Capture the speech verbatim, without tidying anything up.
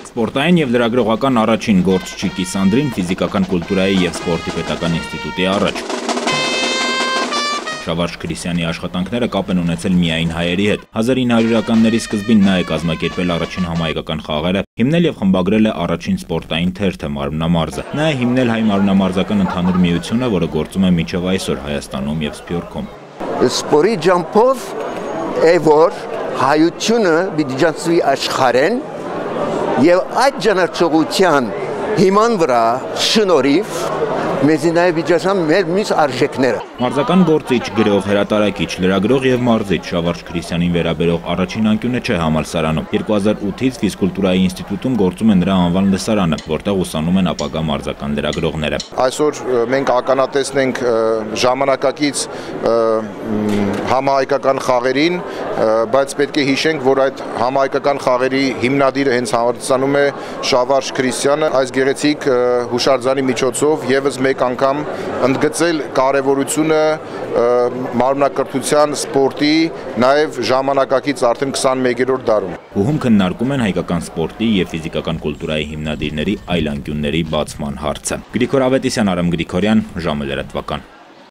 Սպորտային և լրագրողական առաջին գործչիկի Սանդրին ֆիզիկական կուլտուրայի և սպորտի պետական ինստիտուտի առաջ։ Շավարժ Քրիսյանի աշխատանքները կապ են ունեցել միայն հայերի հետ։ հազար ինը հարյուրականների սկզբին նա է կազմակերպել առաջին համահայկական խաղերը, հիմնել և խմբագրել է առաջին սպորտային թերթը Մարմնամարզը։ Նա է հիմնել հայ մարմնամարզական ընդհանուր միությունը, որը գործում է մինչև այսօր Հայաստանում և Սփյուռքում։ Սպորի ջամփով է որ հայությունը դիջանցի աշխարհեն եւ այդ ճանաչողության հիման վրա շնորհիվ մեզի նաև իջացան մեր մյուս արժեքները։ Մարզական գործիչ, գրող, հրատարակիչ, լրագրող եւ մարզիչ Շավարժ Քրիսյանին վերաբերող առաջին անկյունը չէ համալսարանում։ երկու հազար ութից ֆիզկուլտուրայի ինստիտուտում գործում է նրա անվան լսարանը, որտեղ ուսանում են ապագա մարզական լրագրողները։ Այսօր մենք ականատեսնենք ժամանակակից համահայկական խաղերին, բայց պետք է հիշենք, որ այդ համահայկական խաղերի հիմնադիրը հենց համալսարանում է Շավարժ Քրիսյանը, այս գեղեցիկ հուշարձանի միջոցով եւս մեկ անգամ ընդգծել կարևորությունը մարմնակրթության, սպորտի, նաև ժամանակակից արդեն քսանմեկերորդ դարում։ Ուհում քննարկում են հայկական սպորտի և ֆիզիկական կուլտուրայի հիմնադիրների այլ անկյունների բացման հարցը։ Գրիգոր Ավետիսյան, Արամ Գրիգորյան, ժամը լրատվական։